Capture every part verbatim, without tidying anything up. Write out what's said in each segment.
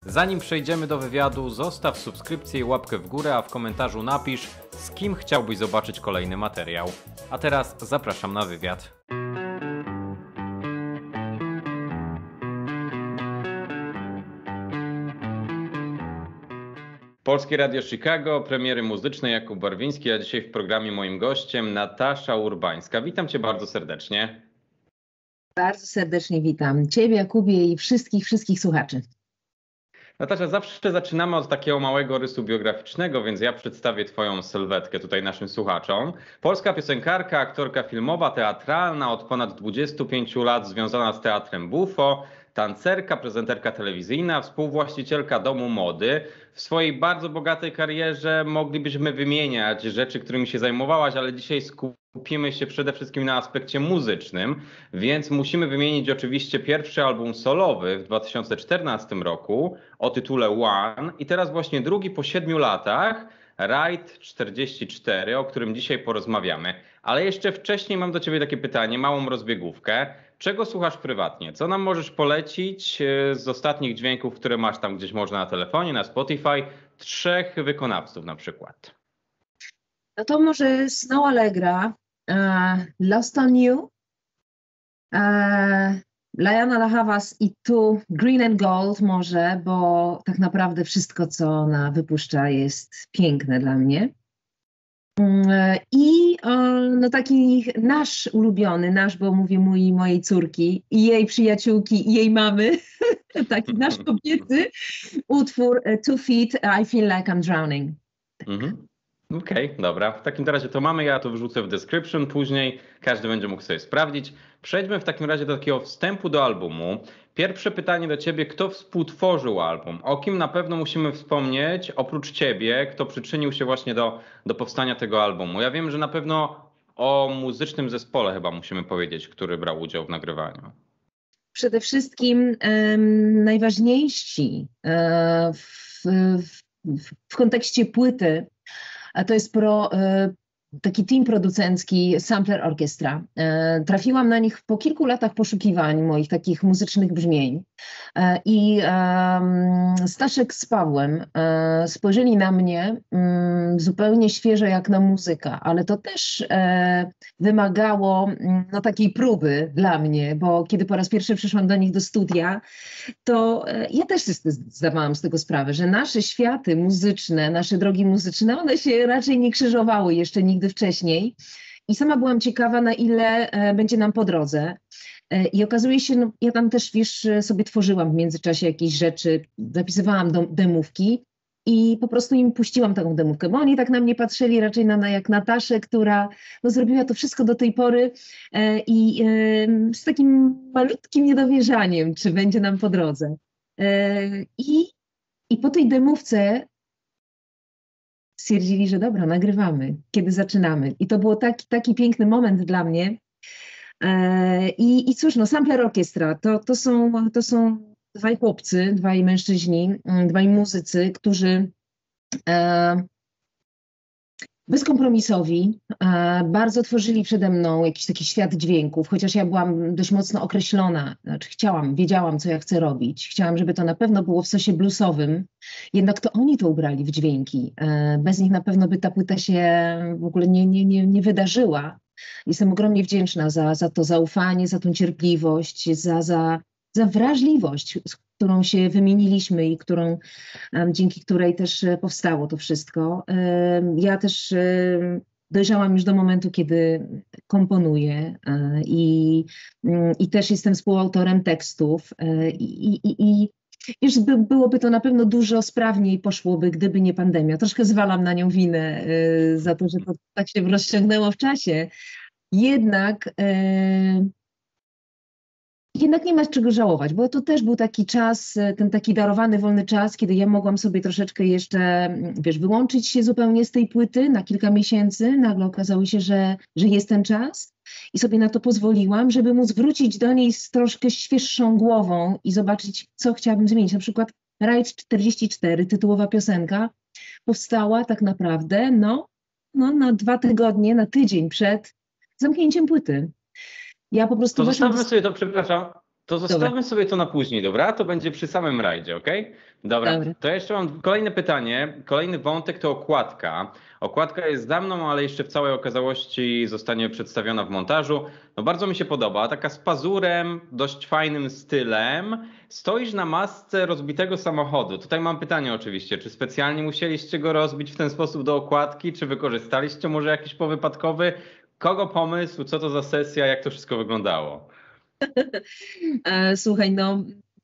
Zanim przejdziemy do wywiadu, zostaw subskrypcję i łapkę w górę, a w komentarzu napisz, z kim chciałbyś zobaczyć kolejny materiał. A teraz zapraszam na wywiad. Polskie Radio Chicago, premiery muzyczne Jakub Barwiński, a dzisiaj w programie moim gościem Natasza Urbańska. Witam Cię bardzo serdecznie. Bardzo serdecznie witam Ciebie, Jakubie, i wszystkich, wszystkich słuchaczy. Natasza, zawsze zaczynamy od takiego małego rysu biograficznego, więc ja przedstawię Twoją sylwetkę tutaj naszym słuchaczom. Polska piosenkarka, aktorka filmowa, teatralna, od ponad dwudziestu pięciu lat związana z teatrem Bufo, tancerka, prezenterka telewizyjna, współwłaścicielka domu mody. W swojej bardzo bogatej karierze moglibyśmy wymieniać rzeczy, którymi się zajmowałaś, ale dzisiaj skupimy się przede wszystkim na aspekcie muzycznym, więc musimy wymienić oczywiście pierwszy album solowy w dwa tysiące czternastym roku o tytule One i teraz właśnie drugi po siedmiu latach, Ride czterdzieści cztery, o którym dzisiaj porozmawiamy. Ale jeszcze wcześniej mam do Ciebie takie pytanie, małą rozbiegówkę. Czego słuchasz prywatnie? Co nam możesz polecić z ostatnich dźwięków, które masz tam gdzieś można na telefonie, na Spotify? Trzech wykonawców na przykład. No to może Snow Allegra, uh, Lost on You, uh, Liana La Havas i tu Green and Gold może, bo tak naprawdę wszystko, co ona wypuszcza, jest piękne dla mnie. I no taki nasz ulubiony, nasz, bo mówię mój, mojej córki i jej przyjaciółki i jej mamy, taki nasz kobiecy utwór Two Feet, I Feel Like I'm Drowning. Mhm. Okej, okay, dobra. W takim razie to mamy, ja to wrzucę w description później, każdy będzie mógł sobie sprawdzić. Przejdźmy w takim razie do takiego wstępu do albumu. Pierwsze pytanie do Ciebie, kto współtworzył album? O kim na pewno musimy wspomnieć, oprócz Ciebie, kto przyczynił się właśnie do, do powstania tego albumu? Ja wiem, że na pewno o muzycznym zespole chyba musimy powiedzieć, który brał udział w nagrywaniu. Przede wszystkim um, najważniejsi um, w, w, w kontekście płyty, a to jest pro, taki team producencki Sampler Orchestra. Trafiłam na nich po kilku latach poszukiwań moich takich muzycznych brzmień i Staszek z Pawłem spojrzeli na mnie zupełnie świeżo jak na muzyka, ale to też wymagało no, takiej próby dla mnie, bo kiedy po raz pierwszy przyszłam do nich do studia, to ja też zdawałam z tego sprawę, że nasze światy muzyczne, nasze drogi muzyczne, one się raczej nie krzyżowały jeszcze nigdy wcześniej i sama byłam ciekawa, na ile będzie nam po drodze. I okazuje się, no, ja tam też, wiesz, sobie tworzyłam w międzyczasie jakieś rzeczy, zapisywałam do, demówki i po prostu im puściłam taką demówkę, bo oni tak na mnie patrzyli raczej na, na jak Nataszę, która no, zrobiła to wszystko do tej pory e, i e, z takim malutkim niedowierzaniem, czy będzie nam po drodze. E, i, I po tej demówce stwierdzili, że dobra, nagrywamy, kiedy zaczynamy. I to był taki, taki piękny moment dla mnie. E, i, I cóż, no, Sampler Orchestra, to, to, są, to są dwaj chłopcy, dwaj mężczyźni, dwaj muzycy, którzy e, bezkompromisowi e, bardzo tworzyli przede mną jakiś taki świat dźwięków, chociaż ja byłam dość mocno określona, znaczy chciałam, wiedziałam, co ja chcę robić. Chciałam, żeby to na pewno było w sosie bluesowym, jednak to oni to ubrali w dźwięki. E, bez nich na pewno by ta płyta się w ogóle nie, nie, nie, nie wydarzyła. Jestem ogromnie wdzięczna za, za to zaufanie, za tą cierpliwość, za, za, za wrażliwość, z którą się wymieniliśmy i którą, dzięki której też powstało to wszystko. Ja też dojrzałam już do momentu, kiedy komponuję i, i też jestem współautorem tekstów i, i, i już by, byłoby to na pewno dużo sprawniej poszłoby, gdyby nie pandemia. Troszkę zwalam na nią winę y, za to, że to tak się rozciągnęło w czasie. Jednak, y, jednak nie ma czego żałować, bo to też był taki czas, ten taki darowany wolny czas, kiedy ja mogłam sobie troszeczkę jeszcze, wiesz, wyłączyć się zupełnie z tej płyty na kilka miesięcy. Nagle okazało się, że, że jest ten czas. I sobie na to pozwoliłam, żeby móc wrócić do niej z troszkę świeższą głową i zobaczyć, co chciałabym zmienić. Na przykład Ride czterdzieści cztery, tytułowa piosenka, powstała tak naprawdę no, no, na dwa tygodnie, na tydzień przed zamknięciem płyty. Ja po prostu... To zostawmy sobie to, przepraszam, To zostawmy sobie to na później, dobra? To będzie przy samym rajdzie, okej? Dobra, Dobra. to jeszcze mam kolejne pytanie. Kolejny wątek to okładka. Okładka jest za mną, ale jeszcze w całej okazałości zostanie przedstawiona w montażu. No bardzo mi się podoba, taka z pazurem, dość fajnym stylem. Stoisz na masce rozbitego samochodu. Tutaj mam pytanie oczywiście, czy specjalnie musieliście go rozbić w ten sposób do okładki, czy wykorzystaliście może jakiś powypadkowy? Kogo pomysł, co to za sesja, jak to wszystko wyglądało? E, Słuchaj, no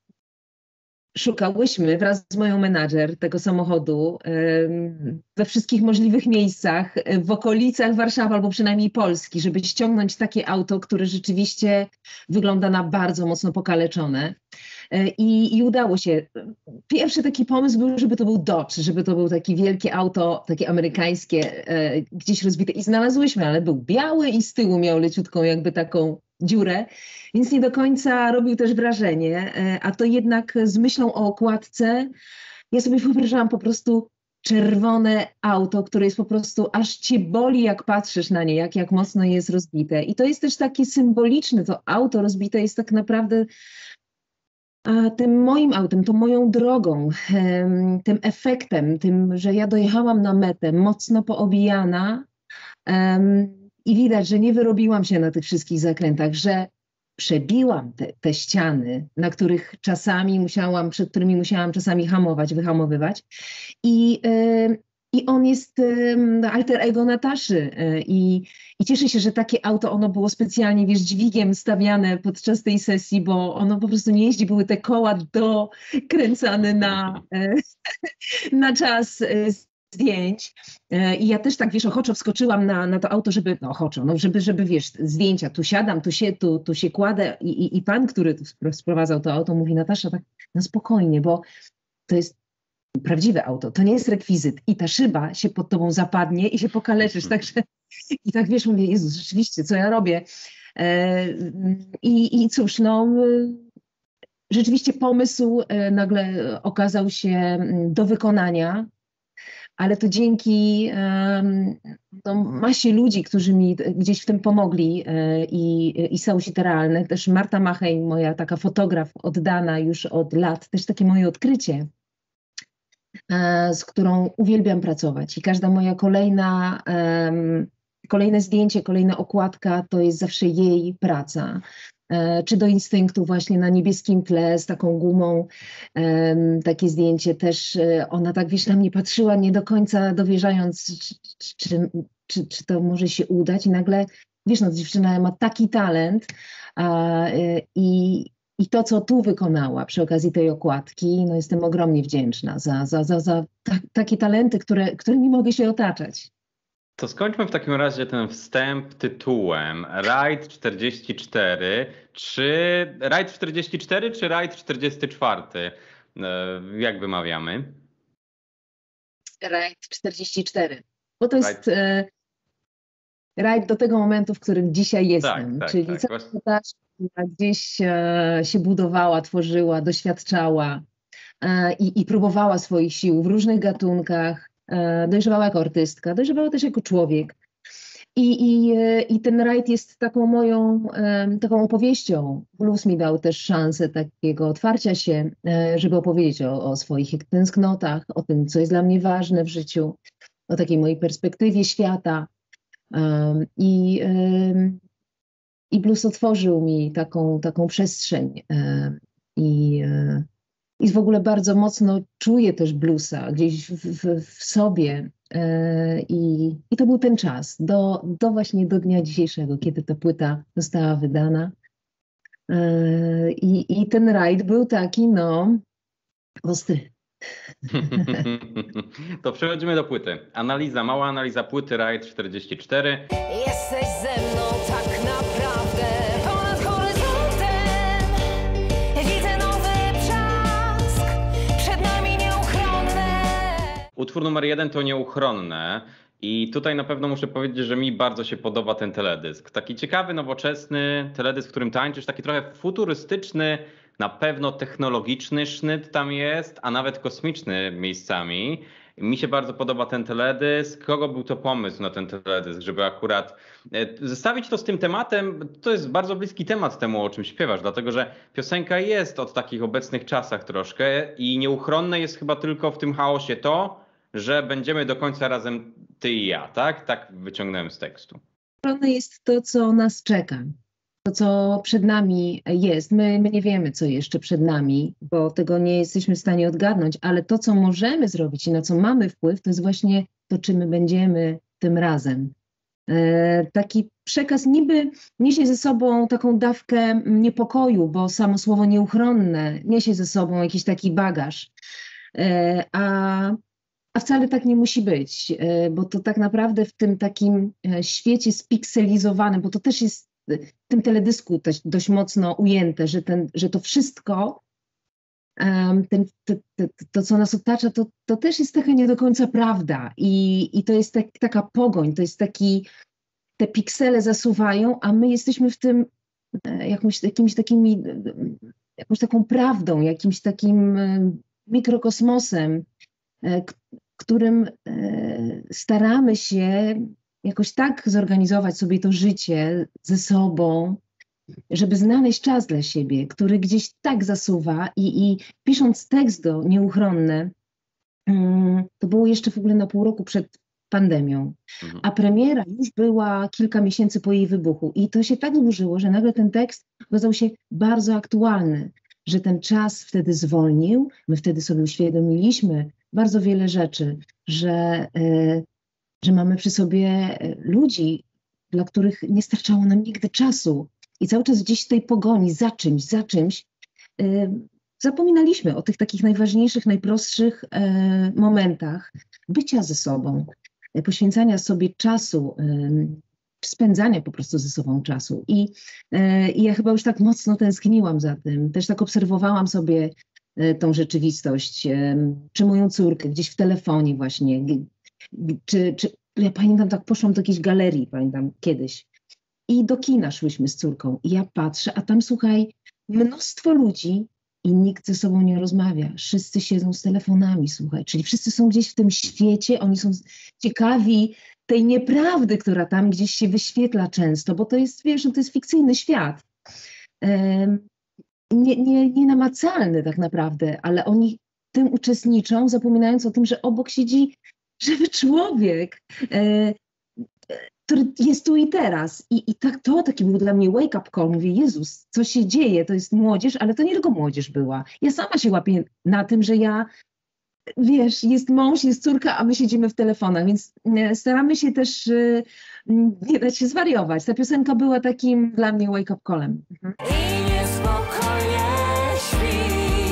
szukałyśmy wraz z moją menadżer tego samochodu em, we wszystkich możliwych miejscach e, w okolicach Warszawy albo przynajmniej Polski, żeby ściągnąć takie auto, które rzeczywiście wygląda na bardzo mocno pokaleczone. E, I, I udało się. Pierwszy taki pomysł był, żeby to był Dodge, żeby to był takie wielkie auto, takie amerykańskie, e, gdzieś rozbite. I znalazłyśmy, ale był biały i z tyłu miał leciutką jakby taką dziurę, więc nie do końca robił też wrażenie, e, a to jednak z myślą o okładce, ja sobie wyobrażałam po prostu czerwone auto, które jest po prostu, aż cię boli, jak patrzysz na nie, jak, jak mocno jest rozbite. I to jest też takie symboliczne, to auto rozbite jest tak naprawdę a, tym moim autem, tą moją drogą, em, tym efektem, tym, że ja dojechałam na metę mocno poobijana, em, i widać, że nie wyrobiłam się na tych wszystkich zakrętach, że przebiłam te, te ściany, na których czasami musiałam, przed którymi musiałam czasami hamować, wyhamowywać. I, y, i on jest y, alter ego Nataszy. Y, i, I cieszę się, że takie auto, ono było specjalnie, wiesz, dźwigiem stawiane podczas tej sesji, bo ono po prostu nie jeździ, były te koła dokręcane na, y, na czas y, zdjęć. E, I ja też tak, wiesz, ochoczo wskoczyłam na, na to auto, żeby, no ochoczo, no żeby, żeby, wiesz, zdjęcia, tu siadam, tu się, tu, tu się kładę i, i, i pan, który tu spro- sprowadzał to auto, mówi: Natasza, tak na spokojnie, bo to jest prawdziwe auto, to nie jest rekwizyt i ta szyba się pod tobą zapadnie i się pokaleczysz, także i tak, wiesz, mówię: Jezus, rzeczywiście, co ja robię? E, i, I cóż, no rzeczywiście pomysł e, nagle okazał się mm, do wykonania, ale to dzięki em, no, masie ludzi, którzy mi gdzieś w tym pomogli, e, i, i Sausi Realne, też Marta Machej, moja taka fotograf oddana już od lat, też takie moje odkrycie, e, z którą uwielbiam pracować. I każda moja kolejna, em, kolejne zdjęcie, kolejna okładka to jest zawsze jej praca. E, Czy do Instynktu właśnie na niebieskim tle z taką gumą, em, takie zdjęcie też, e, ona tak, wiesz, na mnie patrzyła, nie do końca dowierzając, czy, czy, czy, czy to może się udać, i nagle, wiesz, no dziewczyna ma taki talent, a, e, i, i to, co tu wykonała przy okazji tej okładki, no jestem ogromnie wdzięczna za, za, za, za ta, takie talenty, które, którymi mogę się otaczać. To skończmy w takim razie ten wstęp tytułem Rajd czterdzieści cztery. Czy Rajd czterdzieści cztery czy Rajd czterdzieści cztery? E, Jak wymawiamy? Rajd czterdzieści cztery, bo to jest Rajd. e, rajd do tego momentu, w którym dzisiaj jestem, tak, czyli tak, cała właśnie. ta, która gdzieś e, się budowała, tworzyła, doświadczała, e, i, i próbowała swoich sił w różnych gatunkach, e, dojrzewała jako artystka, dojrzewała też jako człowiek. I, i, e, i ten rajd jest taką moją, e, taką opowieścią. Blues mi dał też szansę takiego otwarcia się, e, żeby opowiedzieć o, o swoich tęsknotach, o tym, co jest dla mnie ważne w życiu, o takiej mojej perspektywie świata. Um, I, um, I blues otworzył mi taką, taką przestrzeń, um, i, um, i w ogóle bardzo mocno czuję też bluesa gdzieś w, w, w sobie, um, i, i to był ten czas, do, do właśnie do dnia dzisiejszego, kiedy ta płyta została wydana. Um, i, I ten rajd był taki, no, ostry. To przechodzimy do płyty. Analiza, mała analiza płyty Rajd czterdzieści cztery. Jesteś ze mną tak naprawdę ponad horyzontem. Widzę nowy brzask, przed nami nieuchronne. Utwór numer jeden to Nieuchronne. I tutaj na pewno muszę powiedzieć, że mi bardzo się podoba ten teledysk. Taki ciekawy, nowoczesny teledysk, w którym tańczysz, taki trochę futurystyczny, Na pewno technologiczny sznyt tam jest, a nawet kosmiczny miejscami. Mi się bardzo podoba ten teledysk. Kogo był to pomysł na ten teledysk, żeby akurat e, zestawić to z tym tematem? To jest bardzo bliski temat temu, o czym śpiewasz, dlatego że piosenka jest o takich obecnych czasach troszkę i nieuchronne jest chyba tylko w tym chaosie to, że będziemy do końca razem ty i ja, tak? Tak wyciągnąłem z tekstu. Ogromne jest to, co nas czeka, to, co przed nami jest. My, my nie wiemy, co jeszcze przed nami, bo tego nie jesteśmy w stanie odgadnąć, ale to, co możemy zrobić i na co mamy wpływ, to jest właśnie to, czym my będziemy tym razem. E, taki przekaz niby niesie ze sobą taką dawkę niepokoju, bo samo słowo nieuchronne niesie ze sobą jakiś taki bagaż, e, a A wcale tak nie musi być, e, bo to tak naprawdę w tym takim e, świecie spikselizowanym, bo to też jest w tym teledysku też dość mocno ujęte, że, ten, że to wszystko, em, ten, to, to, to co nas otacza, to, to też jest taka nie do końca prawda i, i to jest tak, taka pogoń, to jest taki, te piksele zasuwają, a my jesteśmy w tym e, jakimś, jakimś takimi, jakąś taką prawdą, jakimś takim e, mikrokosmosem, e, którym e, staramy się jakoś tak zorganizować sobie to życie ze sobą, żeby znaleźć czas dla siebie, który gdzieś tak zasuwa i, i pisząc tekst do Nieuchronne, mm, to było jeszcze w ogóle na pół roku przed pandemią, a premiera już była kilka miesięcy po jej wybuchu i to się tak złożyło, że nagle ten tekst okazał się bardzo aktualny, że ten czas wtedy zwolnił, my wtedy sobie uświadomiliśmy bardzo wiele rzeczy, że, y, że mamy przy sobie ludzi, dla których nie starczało nam nigdy czasu i cały czas gdzieś w tej pogoni za czymś, za czymś y, zapominaliśmy o tych takich najważniejszych, najprostszych y, momentach bycia ze sobą, y, poświęcania sobie czasu, y, spędzania po prostu ze sobą czasu. I, y, I ja chyba już tak mocno tęskniłam za tym, też tak obserwowałam sobie tą rzeczywistość, czy moją córkę gdzieś w telefonie właśnie, czy, czy ja pamiętam, tak poszłam do jakiejś galerii, pamiętam kiedyś i do kina szłyśmy z córką i ja patrzę, a tam słuchaj, mnóstwo ludzi i nikt ze sobą nie rozmawia, wszyscy siedzą z telefonami, słuchaj, czyli wszyscy są gdzieś w tym świecie, oni są ciekawi tej nieprawdy, która tam gdzieś się wyświetla często, bo to jest, wiesz, no to jest fikcyjny świat. Um, Nie, nie, nienamacalny tak naprawdę, ale oni tym uczestniczą, zapominając o tym, że obok siedzi żywy człowiek, e, który jest tu i teraz. I, i tak to taki był dla mnie wake-up call. Mówię, Jezus, co się dzieje? To jest młodzież, ale to nie tylko młodzież była. Ja sama się łapię na tym, że ja, wiesz, jest mąż, jest córka, a my siedzimy w telefonach, więc staramy się też e, nie dać się zwariować. Ta piosenka była takim dla mnie wake-up callem. Mhm. I niespokojnie śpi,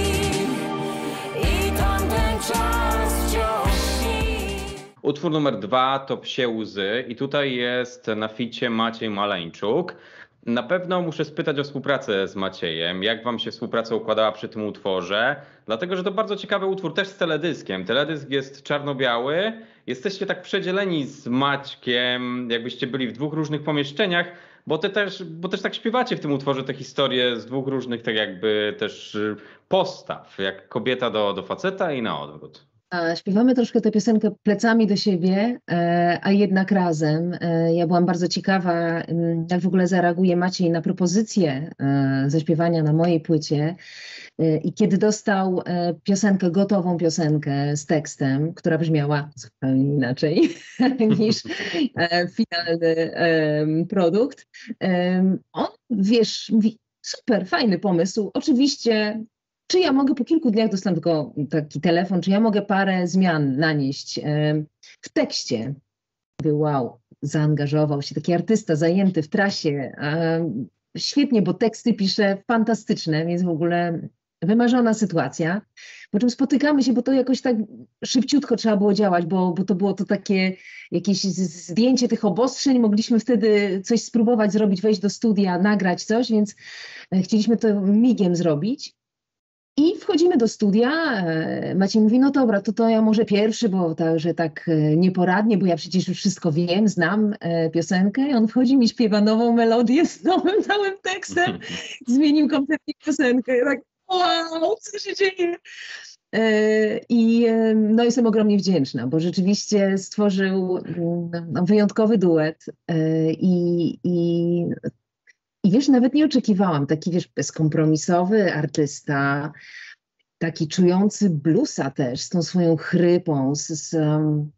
i tamten czas wciąż śni. Utwór numer dwa to Psie łzy i tutaj jest na ficie Maciej Maleńczuk. Na pewno muszę spytać o współpracę z Maciejem. Jak wam się współpraca układała przy tym utworze? Dlatego, że to bardzo ciekawy utwór też z teledyskiem. Teledysk jest czarno-biały. Jesteście tak przedzieleni z Maćkiem, jakbyście byli w dwóch różnych pomieszczeniach, bo, te też, bo też tak śpiewacie w tym utworze te historie z dwóch różnych tak jakby też postaw, jak kobieta do, do faceta i na odwrót. A śpiewamy troszkę tę piosenkę plecami do siebie, e, a jednak razem. E, ja byłam bardzo ciekawa, m, jak w ogóle zareaguje Maciej na propozycję e, zaśpiewania na mojej płycie. E, I kiedy dostał e, piosenkę, gotową piosenkę z tekstem, która brzmiała zupełnie inaczej niż e, finalny e, produkt, e, on, wiesz, mówi, super, fajny pomysł. Oczywiście, czy ja mogę po kilku dniach, dostałem tylko taki telefon, czy ja mogę parę zmian nanieść e, w tekście. Był wow, zaangażował się, taki artysta zajęty w trasie. E, świetnie, bo teksty pisze fantastyczne, więc w ogóle wymarzona sytuacja. Po czym spotykamy się, bo to jakoś tak szybciutko trzeba było działać, bo, bo to było to takie jakieś z- zdjęcie tych obostrzeń. Mogliśmy wtedy coś spróbować zrobić, wejść do studia, nagrać coś, więc e, chcieliśmy to migiem zrobić. I wchodzimy do studia, e, Maciej mówi, no dobra, to, to ja może pierwszy, bo tak, że tak e, nieporadnie, bo ja przecież już wszystko wiem, znam e, piosenkę. I on wchodzi, mi śpiewa nową melodię z nowym całym tekstem, zmienił kompletnie piosenkę. Ja tak, wow, co się dzieje? E, I e, no, jestem ogromnie wdzięczna, bo rzeczywiście stworzył mm, no, wyjątkowy duet e, i, i, i wiesz, nawet nie oczekiwałam, taki wiesz, bezkompromisowy artysta, taki czujący bluesa też, z tą swoją chrypą, z, z, em,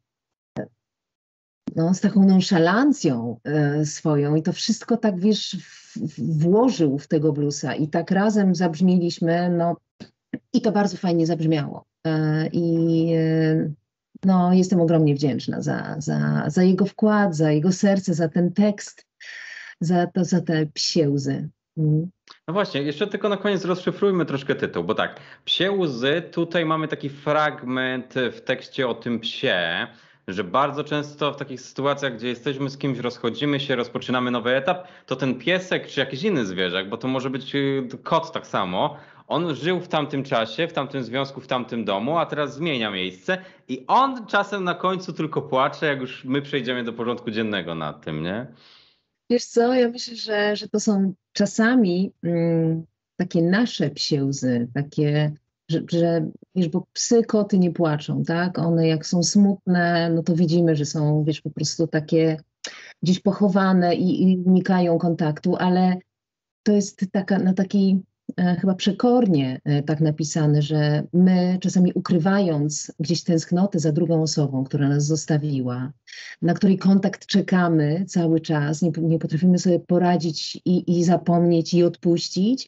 no, z taką nonszalancją e, swoją i to wszystko tak, wiesz, w, w, włożył w tego bluesa i tak razem zabrzmieliśmy, no i to bardzo fajnie zabrzmiało. E, I e, no, jestem ogromnie wdzięczna za, za, za jego wkład, za jego serce, za ten tekst, za, to, za te psie łzy. Mm. No właśnie, jeszcze tylko na koniec rozszyfrujmy troszkę tytuł, bo tak, Psie łzy, tutaj mamy taki fragment w tekście o tym psie, że bardzo często w takich sytuacjach, gdzie jesteśmy z kimś, rozchodzimy się, rozpoczynamy nowy etap, to ten piesek czy jakiś inny zwierzak, bo to może być y, kot tak samo, on żył w tamtym czasie, w tamtym związku, w tamtym domu, a teraz zmienia miejsce i on czasem na końcu tylko płacze, jak już my przejdziemy do porządku dziennego nad tym, nie? Wiesz co, ja myślę, że, że to są czasami mm, takie nasze psie łzy, takie, że, że wiesz, bo psy, koty nie płaczą, tak? One jak są smutne, no to widzimy, że są, wiesz, po prostu takie gdzieś pochowane i, i unikają kontaktu, ale to jest taka, na takiej e, chyba przekornie e, tak napisane, że my czasami ukrywając gdzieś tęsknotę za drugą osobą, która nas zostawiła, na której kontakt czekamy cały czas, nie, nie potrafimy sobie poradzić i, i zapomnieć i odpuścić.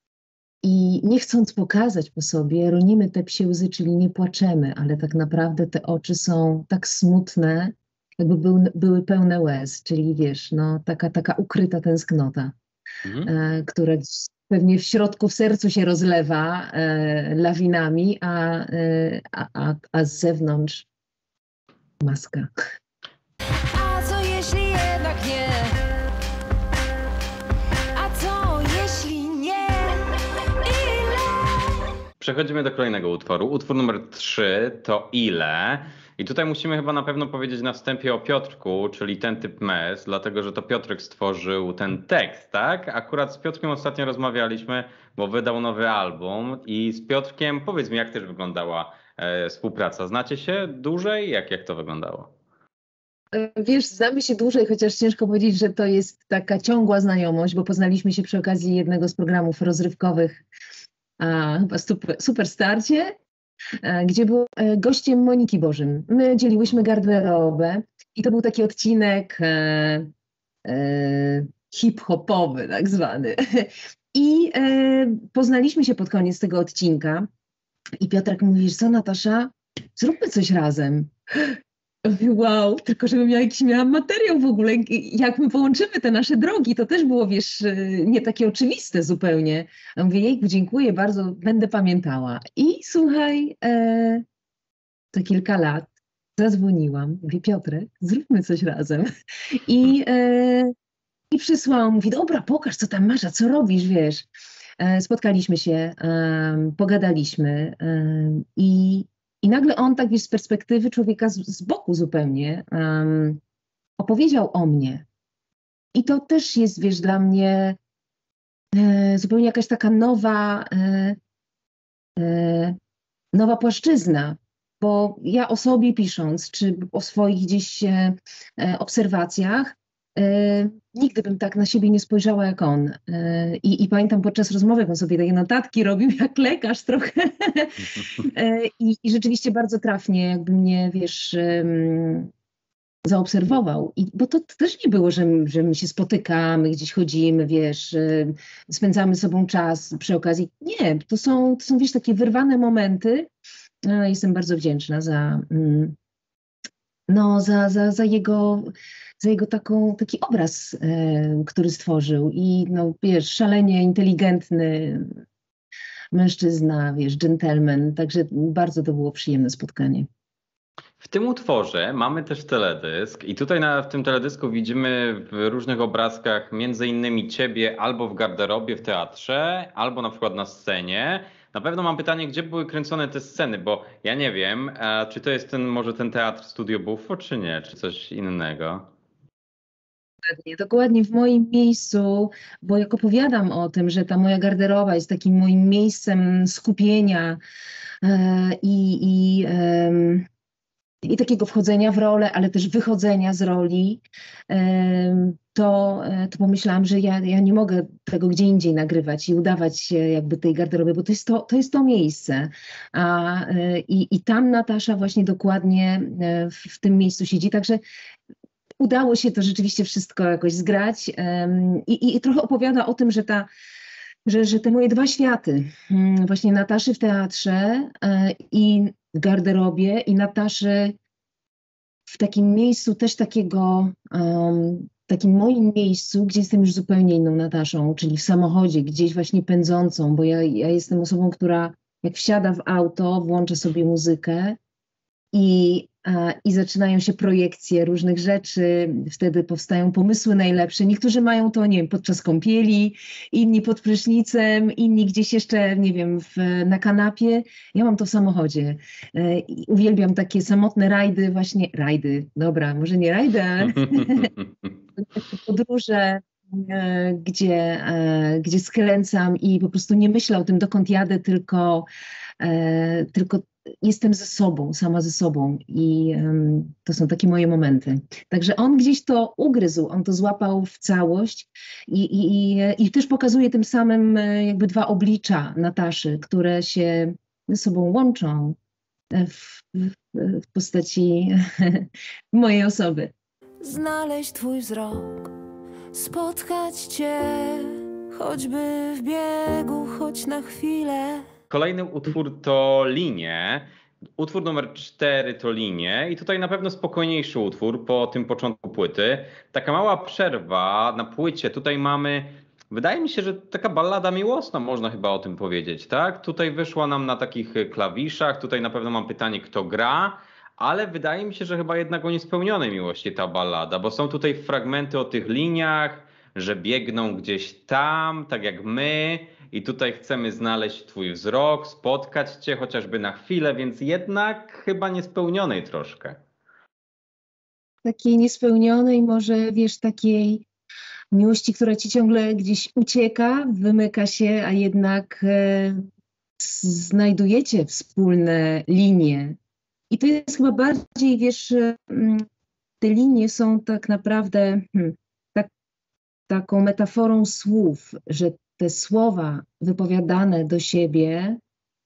I nie chcąc pokazać po sobie, ronimy te psie łzy, czyli nie płaczemy, ale tak naprawdę te oczy są tak smutne, jakby był, były pełne łez, czyli wiesz, no taka, taka ukryta tęsknota, Mhm. e, która gdzieś pewnie w środku, w sercu się rozlewa e, lawinami, a, e, a, a, a z zewnątrz maska. A co jeśli jednak nie? A co jeśli nie? Ile? Przechodzimy do kolejnego utworu. Utwór numer trzy to Ile? I tutaj musimy chyba na pewno powiedzieć na wstępie o Piotrku, czyli ten typ mes, dlatego że to Piotrek stworzył ten tekst, tak? Akurat z Piotrkiem ostatnio rozmawialiśmy, bo wydał nowy album i z Piotrkiem powiedz mi, jak też wyglądała e, współpraca. Znacie się dłużej? Jak, jak to wyglądało? E, Wiesz, znamy się dłużej, chociaż ciężko powiedzieć, że to jest taka ciągła znajomość, bo poznaliśmy się przy okazji jednego z programów rozrywkowych, a, chyba super, Superstarcie, e, gdzie był e, gościem Moniki Bożym. My dzieliłyśmy garderobę i to był taki odcinek e, e, hip-hopowy tak zwany. I e, poznaliśmy się pod koniec tego odcinka i Piotrek mówi, wiesz co Natasza, zróbmy coś razem. Ja mówię, wow, tylko żebym ja jakiś miała materiał w ogóle, jak my połączymy te nasze drogi, to też było, wiesz, nie takie oczywiste zupełnie. A mówię, jejku, dziękuję bardzo, będę pamiętała. I słuchaj, e, za kilka lat zadzwoniłam, mówię, Piotrek, zróbmy coś razem. I, e, i przysłał, mówi, dobra, pokaż, co tam masz, a co robisz, wiesz. E, spotkaliśmy się, e, pogadaliśmy e, i i nagle on tak wiesz, z perspektywy człowieka z, z boku zupełnie um, opowiedział o mnie. I to też jest, wiesz, dla mnie e, zupełnie jakaś taka nowa, e, e, nowa płaszczyzna. Bo ja o sobie pisząc, czy o swoich gdzieś e, e, obserwacjach, e, nigdy bym tak na siebie nie spojrzała jak on. E, i, I pamiętam podczas rozmowy, jak on sobie takie notatki robił jak lekarz trochę. E, I, I rzeczywiście bardzo trafnie jakby mnie, wiesz, em, zaobserwował. I, bo to, to też nie było, że, że my się spotykamy, gdzieś chodzimy, wiesz, em, spędzamy z sobą czas przy okazji. Nie, to są, to są wiesz, takie wyrwane momenty. E, Jestem bardzo wdzięczna za, mm, no, za, za, za jego, za jego taką, taki obraz, e, który stworzył. I no, wiesz, szalenie inteligentny mężczyzna, wiesz, dżentelmen. Także bardzo to było przyjemne spotkanie. W tym utworze mamy też teledysk i tutaj na, w tym teledysku widzimy w różnych obrazkach między innymi ciebie albo w garderobie w teatrze, albo na przykład na scenie. Na pewno mam pytanie, gdzie były kręcone te sceny, bo ja nie wiem, a czy to jest ten może ten teatr Studio Buffo, czy nie, czy coś innego? Dokładnie, dokładnie w moim miejscu, bo jak opowiadam o tym, że ta moja garderoba jest takim moim miejscem skupienia e, i, i, em, i takiego wchodzenia w rolę, ale też wychodzenia z roli, em, to, e, to pomyślałam, że ja, ja nie mogę tego gdzie indziej nagrywać i udawać się jakby tej garderoby, bo to jest to, to, jest to miejsce. A, e, i, I tam Natasza właśnie dokładnie e, w, w tym miejscu siedzi, także udało się to rzeczywiście wszystko jakoś zgrać em, i, i, i trochę opowiada o tym, że, ta, że, że te moje dwa światy, mm, właśnie Nataszy w teatrze e, i w garderobie i Nataszy w takim miejscu też takiego, em, takim moim miejscu, gdzie jestem już zupełnie inną Nataszą, czyli w samochodzie, gdzieś właśnie pędzącą, bo ja, ja jestem osobą, która jak wsiada w auto, włącza sobie muzykę i, a, i zaczynają się projekcje różnych rzeczy, wtedy powstają pomysły najlepsze. Niektórzy mają to, nie wiem, podczas kąpieli, inni pod prysznicem, inni gdzieś jeszcze, nie wiem, w, na kanapie. Ja mam to w samochodzie. E, i uwielbiam takie samotne rajdy, właśnie rajdy, dobra, może nie rajdy, ale podróże, e, gdzie, e, gdzie skręcam i po prostu nie myślę o tym, dokąd jadę, tylko, e, tylko jestem ze sobą, sama ze sobą i em, to są takie moje momenty. Także on gdzieś to ugryzł, on to złapał w całość i, i, i, i też pokazuje tym samym e, jakby dwa oblicza Nataszy, które się ze sobą łączą e, w, w, w postaci mojej osoby. Znaleźć twój wzrok, spotkać cię, choćby w biegu, choć na chwilę. Kolejny utwór to Linie. Utwór numer cztery to Linie i tutaj na pewno spokojniejszy utwór po tym początku płyty. Taka mała przerwa na płycie. Tutaj mamy, wydaje mi się, że taka ballada miłosna, można chyba o tym powiedzieć, tak? Tutaj wyszła nam na takich klawiszach, tutaj na pewno mam pytanie, kto gra, ale wydaje mi się, że chyba jednak o niespełnionej miłości ta ballada, bo są tutaj fragmenty o tych liniach, że biegną gdzieś tam, tak jak my, i tutaj chcemy znaleźć twój wzrok, spotkać cię chociażby na chwilę, więc jednak chyba niespełnionej troszkę. Takiej niespełnionej, może wiesz, takiej miłości, która ci ciągle gdzieś ucieka, wymyka się, a jednak e, znajdujecie wspólne linie. I to jest chyba bardziej, wiesz, e, te linie są tak naprawdę hmm, tak, taką metaforą słów, że te słowa wypowiadane do siebie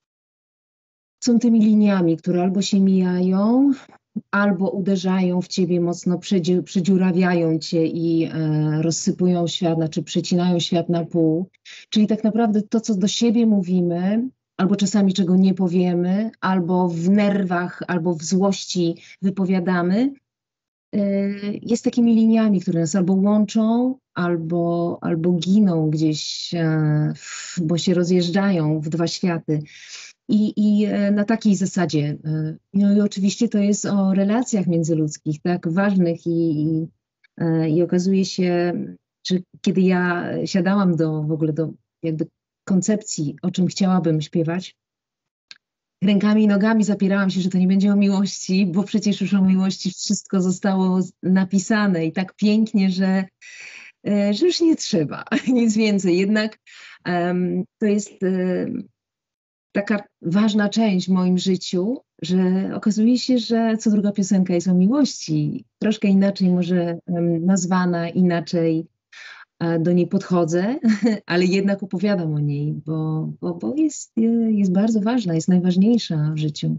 są tymi liniami, które albo się mijają, albo uderzają w ciebie mocno, przedzi- przedziurawiają cię i e, rozsypują świat, znaczy przecinają świat na pół. Czyli tak naprawdę to, co do siebie mówimy, albo czasami czego nie powiemy, albo w nerwach, albo w złości wypowiadamy, e, jest takimi liniami, które nas albo łączą, albo, albo giną gdzieś, e, w, bo się rozjeżdżają w dwa światy. I, I e, na takiej zasadzie. e, No i oczywiście to jest o relacjach międzyludzkich, tak, ważnych i, i, e, i okazuje się, że kiedy ja siadałam do w ogóle do jakby koncepcji, o czym chciałabym śpiewać, rękami i nogami zapierałam się, że to nie będzie o miłości, bo przecież już o miłości wszystko zostało z- napisane i tak pięknie, że, e, że już nie trzeba nic więcej. Jednak em, to jest e, taka ważna część w moim życiu, że okazuje się, że co druga piosenka jest o miłości. Troszkę inaczej może em, nazwana, inaczej e, do niej podchodzę, ale jednak opowiadam o niej, bo, bo, bo jest, e, jest bardzo ważna, jest najważniejsza w życiu.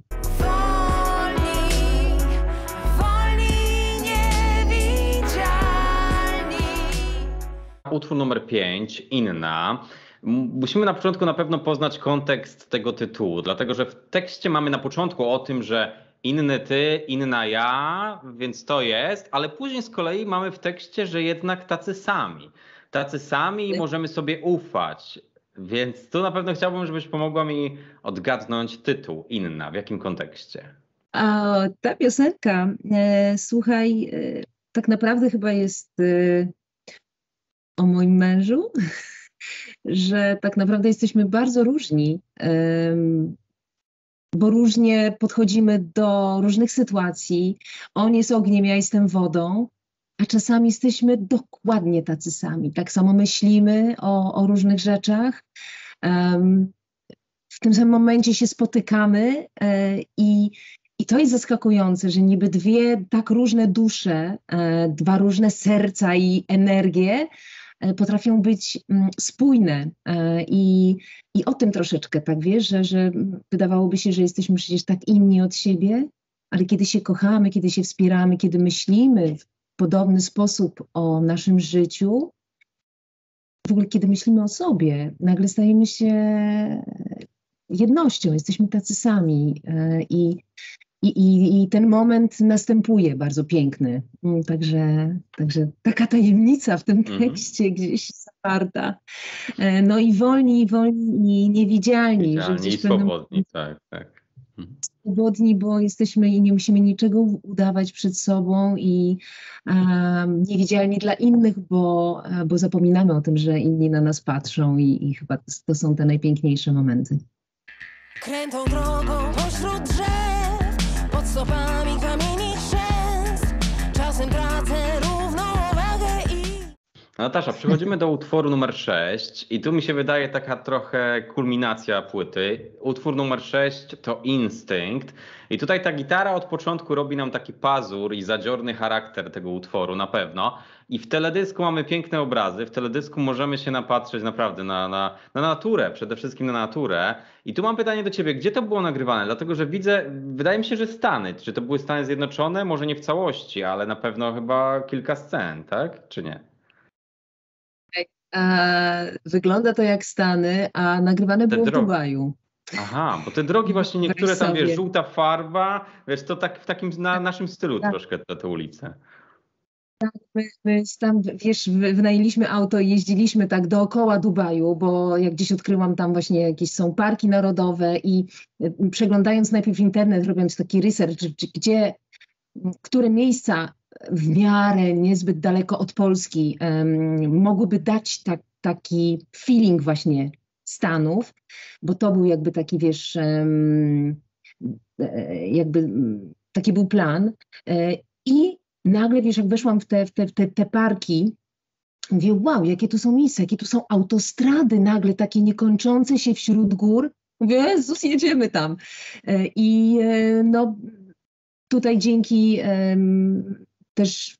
Wolni, wolni, niewidzialni. Utwór numer pięć, Inna. M- Musimy na początku na pewno poznać kontekst tego tytułu, dlatego że w tekście mamy na początku o tym, że inny ty, inna ja, więc to jest, ale później z kolei mamy w tekście, że jednak tacy sami. Tacy sami i możemy sobie ufać. Więc tu na pewno chciałbym, żebyś pomogła mi odgadnąć tytuł Inna. W jakim kontekście? A ta piosenka, e, słuchaj, e, tak naprawdę chyba jest e, o moim mężu, że tak naprawdę jesteśmy bardzo różni, em, bo różnie podchodzimy do różnych sytuacji. On jest ogniem, ja jestem wodą a czasami jesteśmy dokładnie tacy sami. Tak samo myślimy o, o różnych rzeczach. Um, w tym samym momencie się spotykamy e, i, i to jest zaskakujące, że niby dwie tak różne dusze, e, dwa różne serca i energie e, potrafią być mm, spójne. E, i, I o tym troszeczkę, tak wiesz, że, że wydawałoby się, że jesteśmy przecież tak inni od siebie, ale kiedy się kochamy, kiedy się wspieramy, kiedy myślimy w podobny sposób o naszym życiu, w ogóle kiedy myślimy o sobie, nagle stajemy się jednością, jesteśmy tacy sami e, i, i, i, i ten moment następuje bardzo piękny. Mm, Także, także taka tajemnica w tym Mhm. tekście gdzieś zawarta. E, No i wolni, i wolni i niewidzialni, że Idealnie gdzieś i w pewnym swobodni, tak, tak. Mhm. swobodni, bo jesteśmy i nie musimy niczego udawać przed sobą i um, niewidzialni dla innych, bo, e, bo zapominamy o tym, że inni na nas patrzą i, i chyba to, to są te najpiękniejsze momenty. Krętą drogą pośród drzew, pod stopami kamieni chrzęst. Czasem tracę równowagę i... Natasza, przechodzimy do utworu numer sześć i tu mi się wydaje taka trochę kulminacja płyty. Utwór numer sześć to Instynkt i tutaj ta gitara od początku robi nam taki pazur i zadziorny charakter tego utworu na pewno. I w teledysku mamy piękne obrazy, w teledysku możemy się napatrzeć naprawdę na, na, na naturę, przede wszystkim na naturę. I tu mam pytanie do ciebie, gdzie to było nagrywane? Dlatego, że widzę, wydaje mi się, że Stany. Czy to były Stany Zjednoczone? Może nie w całości, ale na pewno chyba kilka scen, tak? Czy nie? E, wygląda to jak Stany, a nagrywane Te było w drogi. Dubaju. Aha, bo te drogi właśnie Wyobraź niektóre tam, wiesz, sobie. żółta farba, wiesz, to tak w takim na naszym stylu tak. troszkę te, te ulice. My, my tam, wiesz, wy- wynajęliśmy auto i jeździliśmy tak dookoła Dubaju, bo jak gdzieś odkryłam, tam właśnie jakieś są parki narodowe i y, przeglądając najpierw internet, robiąc taki research, czy- gdzie, które miejsca w miarę niezbyt daleko od Polski em, mogłyby dać tak, taki feeling właśnie Stanów, bo to był jakby taki, wiesz, em, e, jakby mm, taki był plan. E, I nagle, wiesz, jak weszłam w te, w te, w te, te parki, mówię, wow, jakie tu są miejsca, jakie tu są autostrady nagle, takie niekończące się wśród gór. Mówię, Jezus, jedziemy tam. E, I e, no, tutaj dzięki em, też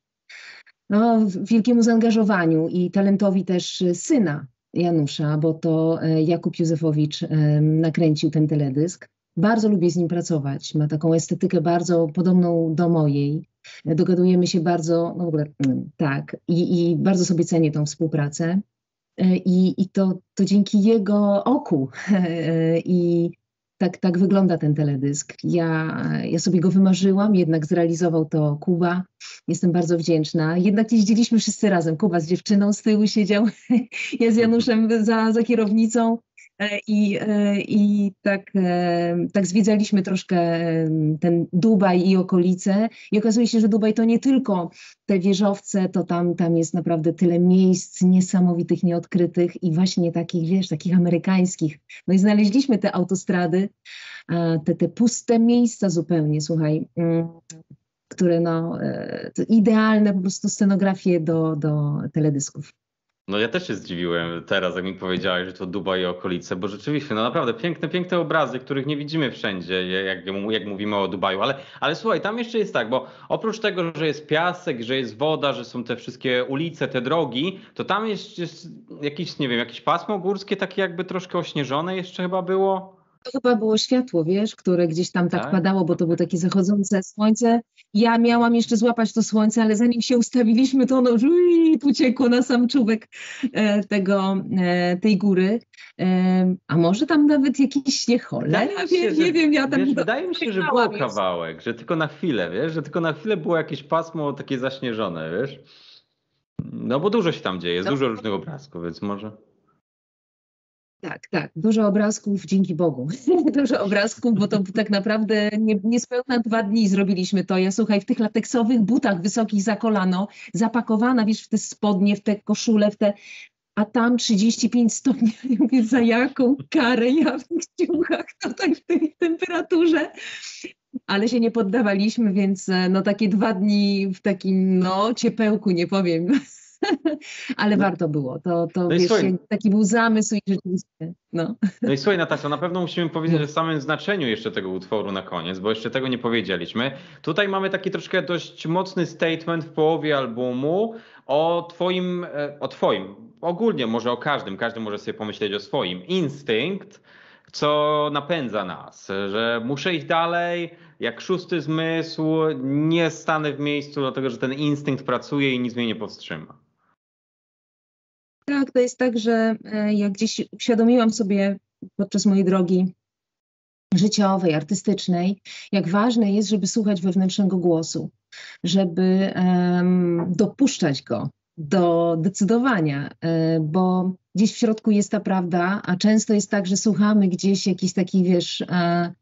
no, wielkiemu zaangażowaniu i talentowi też syna Janusza, bo to e, Jakub Józefowicz em, nakręcił ten teledysk. Bardzo lubię z nim pracować. Ma taką estetykę bardzo podobną do mojej. E, Dogadujemy się bardzo, no w ogóle mm, tak, i, i bardzo sobie cenię tą współpracę. E, I, i to, to dzięki jego oku. E, I tak, tak wygląda ten teledysk. Ja, ja sobie go wymarzyłam, jednak zrealizował to Kuba. Jestem bardzo wdzięczna. Jednak jeździliśmy wszyscy razem. Kuba z dziewczyną z tyłu siedział, ja z Januszem za, za kierownicą. E, I, e, i tak, e, tak zwiedzaliśmy troszkę e, ten Dubaj i okolice. I okazuje się, że Dubaj to nie tylko te wieżowce, to tam, tam jest naprawdę tyle miejsc niesamowitych, nieodkrytych i właśnie takich, wiesz, takich amerykańskich. No i znaleźliśmy te autostrady, e, te, te puste miejsca zupełnie, słuchaj, mm, które no, e, to idealne po prostu scenografie do, do teledysków. No ja też się zdziwiłem teraz, jak mi powiedziałeś, że to Dubaj i okolice, bo rzeczywiście, no naprawdę piękne, piękne obrazy, których nie widzimy wszędzie, jak, jak mówimy o Dubaju, ale, ale słuchaj, tam jeszcze jest tak, bo oprócz tego, że jest piasek, że jest woda, że są te wszystkie ulice, te drogi, to tam jest, jest jakieś, nie wiem, jakieś pasmo górskie takie jakby troszkę ośnieżone jeszcze chyba było? To chyba było światło, wiesz, które gdzieś tam tak Tak? padało, bo to było takie zachodzące słońce. Ja miałam jeszcze złapać to słońce, ale zanim się ustawiliśmy, to ono już ui, uciekło na sam czubek e, tego, e, tej góry. E, a może tam nawet jakiś, nie cholera, Wydaje mi się, wiem, że- nie wiem, ja tam wiesz, nie wydaje mi się, że było dojrzałam już. kawałek, że tylko na chwilę, wiesz, że tylko na chwilę było jakieś pasmo takie zaśnieżone, wiesz. No bo dużo się tam dzieje, jest No. dużo różnych obrazków, więc może... Tak, tak, dużo obrazków, dzięki Bogu. Dużo obrazków, bo to tak naprawdę nie, niespełna dwa dni zrobiliśmy to. Ja słuchaj, w tych lateksowych butach wysokich za kolano, zapakowana, wiesz, w te spodnie, w te koszule, w te... A tam trzydzieści pięć stopni, ja mówię, za jaką karę ja w tych ciuchach tutaj w tej temperaturze. ale się nie poddawaliśmy, więc e, no takie dwa dni w takim no ciepełku, nie powiem, ale No, warto było. To, to no i wiesz, słuchaj, jak- taki był zamysł i rzeczywiście, no. no i słuchaj, Natasza, na pewno musimy powiedzieć Mów. o samym znaczeniu jeszcze tego utworu na koniec, bo jeszcze tego nie powiedzieliśmy. Tutaj mamy taki troszkę dość mocny statement w połowie albumu o twoim, e, o twoim, ogólnie może o każdym, każdy może sobie pomyśleć o swoim, instynkt, co napędza nas, że muszę iść dalej, jak szósty zmysł, nie stanę w miejscu, dlatego że ten instynkt pracuje i nic mnie nie powstrzyma. Tak, to jest tak, że e, jak gdzieś uświadomiłam sobie podczas mojej drogi życiowej, artystycznej, jak ważne jest, żeby słuchać wewnętrznego głosu, żeby em, dopuszczać go do decydowania, e, bo gdzieś w środku jest ta prawda, a często jest tak, że słuchamy gdzieś jakiś taki, wiesz, e,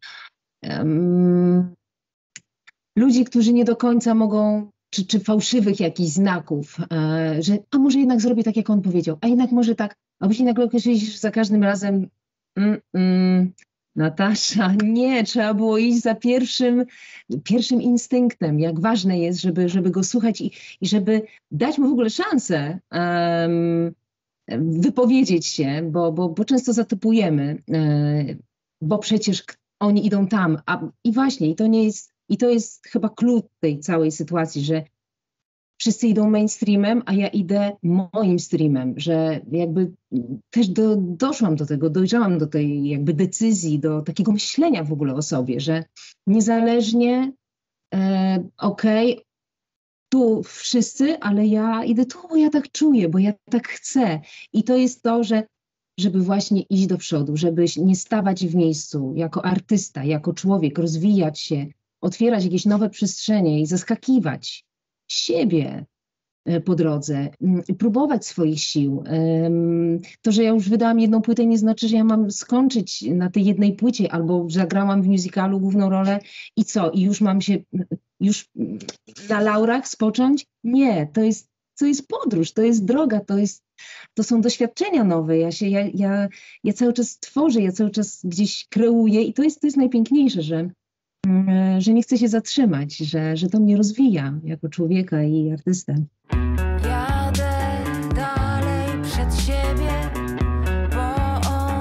em, ludzi, którzy nie do końca mogą, czy, czy fałszywych jakichś znaków, e, że a może jednak zrobię tak, jak on powiedział, a jednak może tak, a później nagle okazujesz za każdym razem, mm, mm, Natasza, nie, trzeba było iść za pierwszym, pierwszym instynktem, jak ważne jest, żeby, żeby go słuchać i, i żeby dać mu w ogóle szansę em, wypowiedzieć się, bo, bo, bo często zatypujemy, e, bo przecież k- oni idą tam, a, i właśnie, i to nie jest, i to jest chyba klucz tej całej sytuacji, że wszyscy idą mainstreamem, a ja idę moim streamem, że jakby też do, doszłam do tego, dojrzałam do tej jakby decyzji, do takiego myślenia w ogóle o sobie, że niezależnie, e, okej, tu wszyscy, ale ja idę tu, bo ja tak czuję, bo ja tak chcę. I to jest to, że żeby właśnie iść do przodu, żeby nie stawać w miejscu jako artysta, jako człowiek, rozwijać się, otwierać jakieś nowe przestrzenie i zaskakiwać siebie e, po drodze, mm, i próbować swoich sił. Em, To, że ja już wydałam jedną płytę, nie znaczy, że ja mam skończyć na tej jednej płycie, albo zagrałam w musicalu główną rolę i co? I już mam się, już na laurach spocząć? Nie, to jest, to jest podróż, to jest droga, to jest, to są doświadczenia nowe. Ja się, ja, ja, ja cały czas tworzę, ja cały czas gdzieś kreuję i to jest, to jest najpiękniejsze, że mm, że nie chcę się zatrzymać, że, że to mnie rozwija jako człowieka i artystę. Jadę dalej przed siebie, bo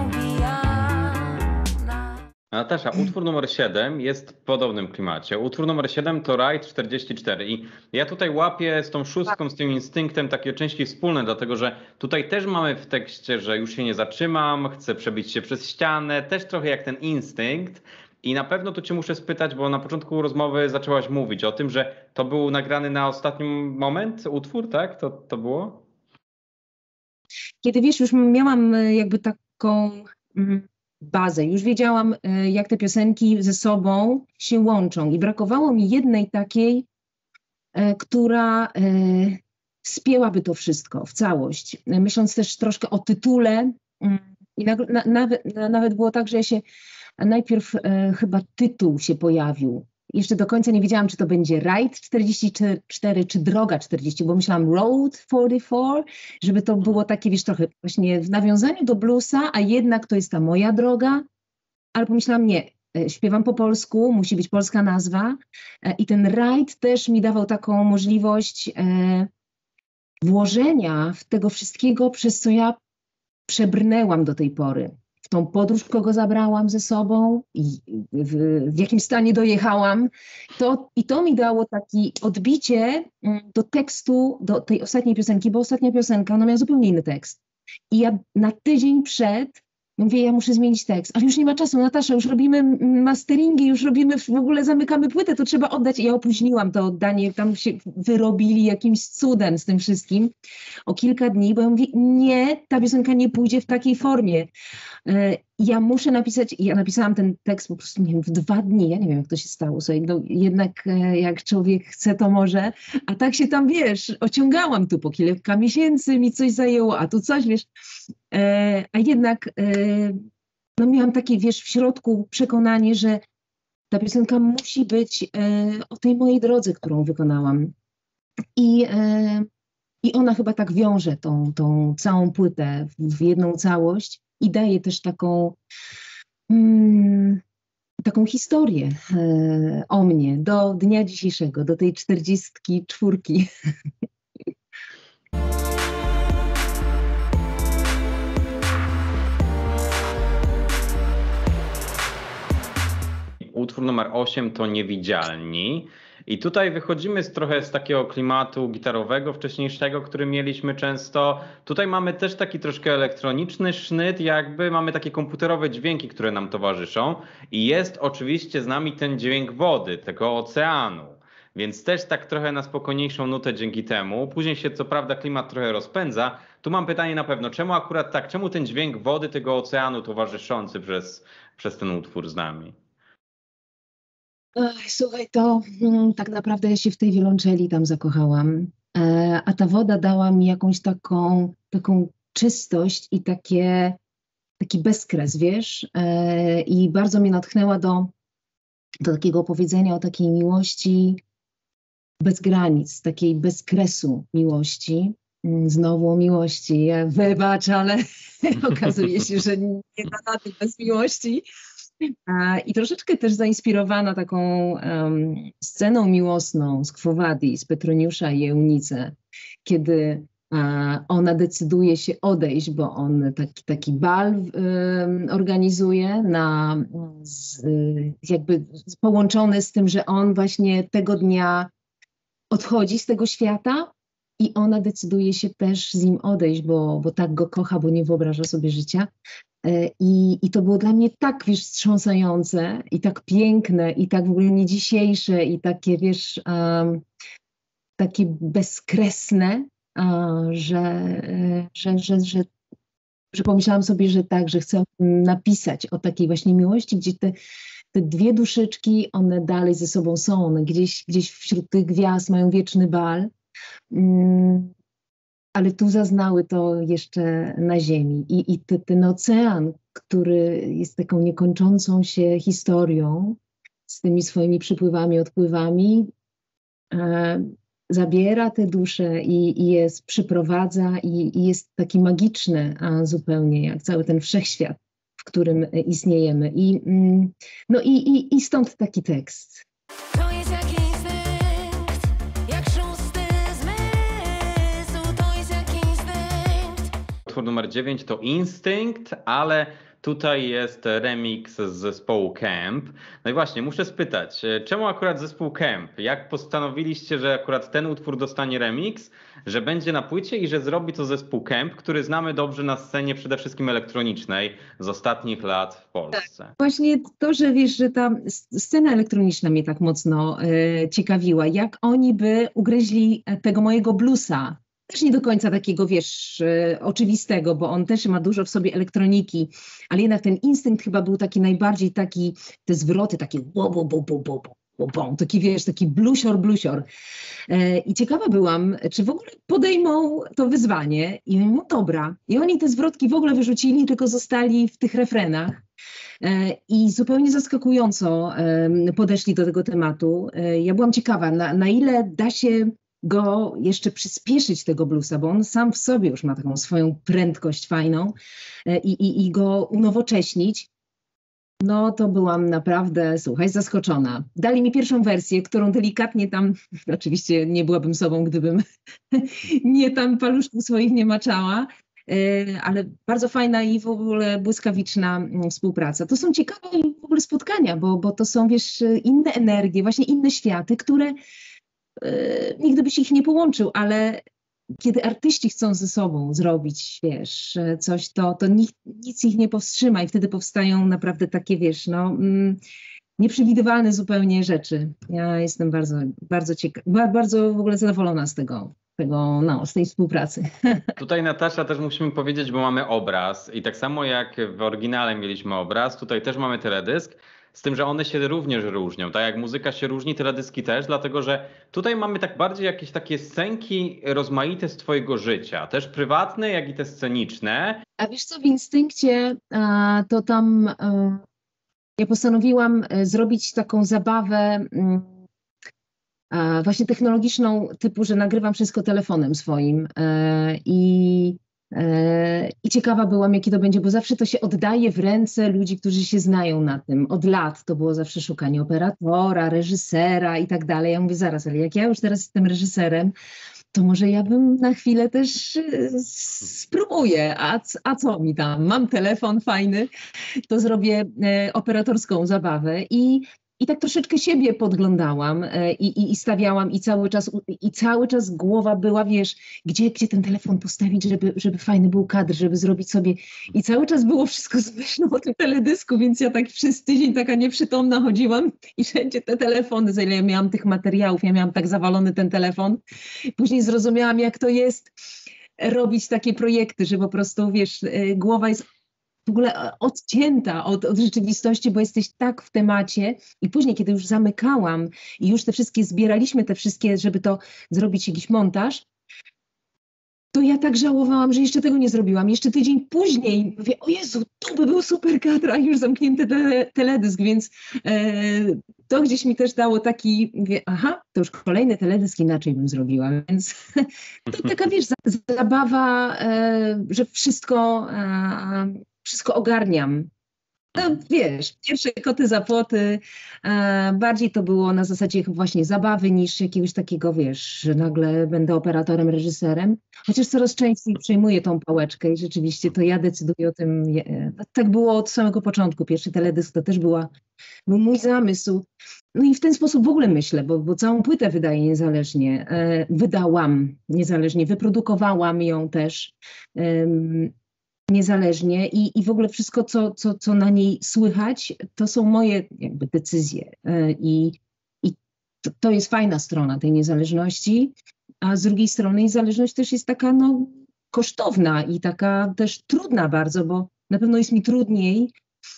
obijana. Natasza, utwór numer siedem jest w podobnym klimacie. Utwór numer siedem to Rajd czterdzieści cztery i ja tutaj łapię z tą szóstką, z tym instynktem takie części wspólne, dlatego że tutaj też mamy w tekście, że już się nie zatrzymam, chcę przebić się przez ścianę, też trochę jak ten instynkt. I na pewno tu cię muszę spytać, bo na początku rozmowy zaczęłaś mówić o tym, że to był nagrany na ostatni moment utwór, tak? To, to było? Kiedy wiesz, już miałam e, jakby taką mm, bazę, już wiedziałam, e, jak te piosenki ze sobą się łączą i brakowało mi jednej takiej, e, która e, spięłaby to wszystko w całość. E, Myśląc też troszkę o tytule mm, i na, na, nawet, na, nawet było tak, że ja się najpierw e, chyba tytuł się pojawił. Jeszcze do końca nie wiedziałam, czy to będzie Rajd czterdzieści cztery, czy Droga czterdzieści, bo myślałam Road czterdzieści cztery, żeby to było takie, wiesz, trochę właśnie w nawiązaniu do bluesa, a jednak to jest ta moja droga. Ale pomyślałam, nie, e, śpiewam po polsku, musi być polska nazwa. E, I ten rajd też mi dawał taką możliwość e, włożenia w tego wszystkiego, przez co ja przebrnęłam do tej pory. W tą podróż, kogo zabrałam ze sobą i w, w jakim stanie dojechałam. To, I to mi dało takie odbicie mm, do tekstu, do tej ostatniej piosenki, bo ostatnia piosenka, ona miała zupełnie inny tekst. I ja na tydzień przed mówię, ja muszę zmienić tekst, ale już nie ma czasu, Natasza, już robimy mm, masteringi, już robimy, w ogóle zamykamy płytę, to trzeba oddać. I ja opóźniłam to oddanie, tam się wyrobili jakimś cudem z tym wszystkim o kilka dni, bo ja mówię, nie, ta piosenka nie pójdzie w takiej formie. E, Ja muszę napisać, ja napisałam ten tekst po prostu, nie wiem, w dwa dni, ja nie wiem, jak to się stało, sobie, no, jednak e, jak człowiek chce, to może, a tak się tam, wiesz, ociągałam tu po kilka miesięcy, mi coś zajęło, a tu coś, wiesz, e, a jednak e, no miałam takie, wiesz, w środku przekonanie, że ta piosenka musi być e, o tej mojej drodze, którą wykonałam. I, e, i ona chyba tak wiąże tą, tą całą płytę w jedną całość i daje też taką, mm, taką historię e, o mnie do dnia dzisiejszego, do tej czterdziestki czwórki. Utwór numer osiem to Niewidzialni. I tutaj wychodzimy z trochę z takiego klimatu gitarowego wcześniejszego, który mieliśmy często. Tutaj mamy też taki troszkę elektroniczny sznyt, jakby mamy takie komputerowe dźwięki, które nam towarzyszą. I jest oczywiście z nami ten dźwięk wody, tego oceanu. Więc też tak trochę na spokojniejszą nutę dzięki temu. Później się co prawda klimat trochę rozpędza. Tu mam pytanie na pewno, czemu akurat tak, czemu ten dźwięk wody, tego oceanu towarzyszący przez, przez ten utwór z nami? Ach, słuchaj, to mm, tak naprawdę ja się w tej wiolonczeli tam zakochałam, e, a ta woda dała mi jakąś taką, taką czystość i takie, taki bezkres, wiesz, e, i bardzo mnie natchnęła do, do takiego powiedzenia o takiej miłości bez granic, takiej bez kresu miłości. Mm, Znowu o miłości, ja, wybacz, ale okazuje się, że nie da rady bez miłości. A, I troszeczkę też zainspirowana taką um, sceną miłosną z Quo Vadis, z Petroniusza i Eunice, kiedy a, ona decyduje się odejść, bo on taki, taki bal um, organizuje, na, z, jakby połączony z tym, że on właśnie tego dnia odchodzi z tego świata i ona decyduje się też z nim odejść, bo, bo tak go kocha, bo nie wyobraża sobie życia. I, I to było dla mnie tak, wiesz, wstrząsające i tak piękne i tak w ogóle nie dzisiejsze i takie, wiesz, um, takie bezkresne, uh, że, że, że, że, że pomyślałam sobie, że tak, że chcę napisać o takiej właśnie miłości, gdzie te, te dwie duszyczki, one dalej ze sobą są, one gdzieś, gdzieś wśród tych gwiazd mają wieczny bal. Um, ale tu zaznały to jeszcze na ziemi. I, i te, ten ocean, który jest taką niekończącą się historią, z tymi swoimi przypływami, odpływami, e, zabiera te dusze i, i je przyprowadza i, i jest taki magiczny a zupełnie, jak cały ten wszechświat, w którym istniejemy. I, mm, no i, i, i stąd taki tekst. To jest jak instynkt, jak szósty zmysł, to jest jak instynkt. Utwór numer dziewięć to Instynkt, ale tutaj jest remix z zespołu Camp. No i właśnie, muszę spytać, czemu akurat zespół Camp? Jak postanowiliście, że akurat ten utwór dostanie remix, że będzie na płycie i że zrobi to zespół Camp, który znamy dobrze na scenie przede wszystkim elektronicznej z ostatnich lat w Polsce? Właśnie to, że wiesz, że ta scena elektroniczna mnie tak mocno e, ciekawiła, jak oni by ugryźli tego mojego bluesa. Też nie do końca takiego, wiesz, e, oczywistego, bo on też ma dużo w sobie elektroniki, ale jednak ten instynkt chyba był taki najbardziej taki, te zwroty takie bo, bo, bo, bo, bo, bo, bo, taki, wiesz, taki blusior, blusior. E, I ciekawa byłam, czy w ogóle podejmą to wyzwanie i no dobra. I oni te zwrotki w ogóle wyrzucili, tylko zostali w tych refrenach. I zupełnie zaskakująco podeszli do tego tematu. Ja byłam ciekawa, na, na ile da się go jeszcze przyspieszyć, tego bluesa, bo on sam w sobie już ma taką swoją prędkość fajną i, i, i go unowocześnić. No to byłam naprawdę, słuchaj, zaskoczona. Dali mi pierwszą wersję, którą delikatnie tam, oczywiście nie byłabym sobą, gdybym nie tam paluszków swoich nie maczała, ale bardzo fajna i w ogóle błyskawiczna współpraca. To są ciekawe w ogóle spotkania, bo, bo to są, wiesz, inne energie, właśnie inne światy, które e, nigdy byś ich nie połączył, ale kiedy artyści chcą ze sobą zrobić, wiesz, coś, to, to nic, nic ich nie powstrzyma i wtedy powstają naprawdę takie, wiesz, no, mm, nieprzewidywalne zupełnie rzeczy. Ja jestem bardzo, bardzo ciekawa, bardzo w ogóle zadowolona z tego. Tego, no, z tej współpracy. Tutaj, Natasza, też musimy powiedzieć, bo mamy obraz i tak samo jak w oryginale mieliśmy obraz, tutaj też mamy teledysk, z tym, że one się również różnią. Tak jak muzyka się różni, teledyski też, dlatego że tutaj mamy tak bardziej jakieś takie scenki rozmaite z twojego życia, też prywatne, jak i te sceniczne. A wiesz co, w Instynkcie a, to tam a, ja postanowiłam a, zrobić taką zabawę m, a, właśnie technologiczną, typu, że nagrywam wszystko telefonem swoim e, i E, I ciekawa byłam, jakie to będzie, bo zawsze to się oddaje w ręce ludzi, którzy się znają na tym. Od lat to było zawsze szukanie operatora, reżysera i tak dalej. Ja mówię, zaraz, ale jak ja już teraz jestem reżyserem, to może ja bym na chwilę też e, spróbuję. A, c- a co mi tam? Mam telefon fajny, to zrobię e, operatorską zabawę i i tak troszeczkę siebie podglądałam e, i, i, i stawiałam i cały czas, u- i cały czas głowa była, wiesz, gdzie, gdzie ten telefon postawić, żeby, żeby fajny był kadr, żeby zrobić sobie. I cały czas było wszystko z myślą o tym teledysku, więc ja tak przez tydzień taka nieprzytomna chodziłam i wszędzie te telefony, za ile ja miałam tych materiałów, ja miałam tak zawalony ten telefon. Później zrozumiałam, jak to jest robić takie projekty, że po prostu, wiesz, e, głowa jest w ogóle e, odcięta od, od rzeczywistości, bo jesteś tak w temacie. I później, kiedy już zamykałam i już te wszystkie, zbieraliśmy te wszystkie, żeby to zrobić jakiś montaż, to ja tak żałowałam, że jeszcze tego nie zrobiłam. Jeszcze tydzień później mówię, o Jezu, to by był super kadr, a już zamknięty tele, teledysk, więc e, to gdzieś mi też dało taki, mówię, aha, to już kolejny teledysk inaczej bym zrobiła, więc to taka, wiesz, za- zabawa, e, że wszystko, e, wszystko ogarniam. No, wiesz, pierwsze koty za płoty, e, bardziej to było na zasadzie właśnie zabawy niż jakiegoś takiego, wiesz, że nagle będę operatorem, reżyserem. Chociaż coraz częściej przejmuję tą pałeczkę i rzeczywiście to ja decyduję o tym. je- Tak było od samego początku. Pierwszy teledysk to też była, był mój zamysł. No i w ten sposób w ogóle myślę, bo, bo całą płytę wydaję niezależnie. E, wydałam niezależnie, wyprodukowałam ją też. em, niezależnie i, i w ogóle wszystko, co, co, co na niej słychać, to są moje jakby decyzje. E, I, i to, to jest fajna strona tej niezależności, a z drugiej strony niezależność też jest taka no, kosztowna i taka też trudna bardzo, bo na pewno jest mi trudniej